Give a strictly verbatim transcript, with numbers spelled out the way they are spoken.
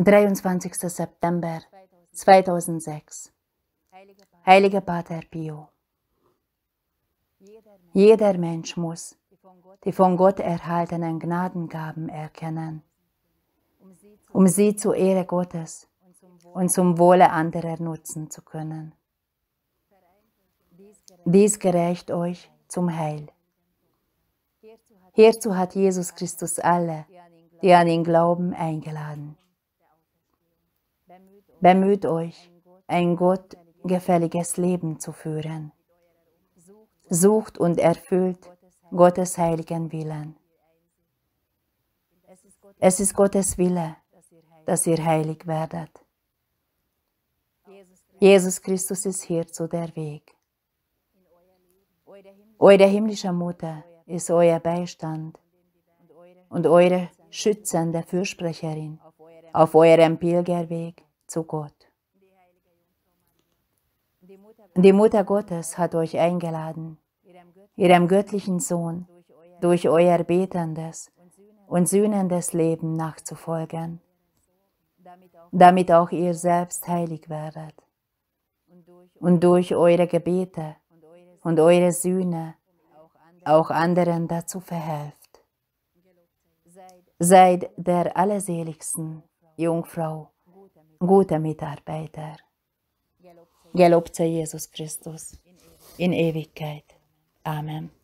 dreiundzwanzigster September zweitausendsechs. Heiliger Pater Pio. Jeder Mensch muss die von Gott erhaltenen Gnadengaben erkennen, um sie zur Ehre Gottes und zum Wohle anderer nutzen zu können. Dies gereicht euch zum Heil. Hierzu hat Jesus Christus alle, die an ihn glauben, eingeladen. Bemüht euch, ein Gott gefälliges Leben zu führen. Sucht und erfüllt Gottes heiligen Willen. Es ist Gottes Wille, dass ihr heilig werdet. Jesus Christus ist hierzu der Weg. Eure himmlische Mutter ist euer Beistand und eure schützende Fürsprecherin auf eurem Pilgerweg zu Gott. Die Mutter Gottes hat euch eingeladen, ihrem göttlichen Sohn durch euer betendes und sühnendes Leben nachzufolgen, damit auch ihr selbst heilig werdet und durch eure Gebete und eure Sühne auch anderen dazu verhelft. Seid der allerseligsten Jungfrau gute Mitarbeiter. Gelobt sei Jesus Christus in Ewigkeit. Amen.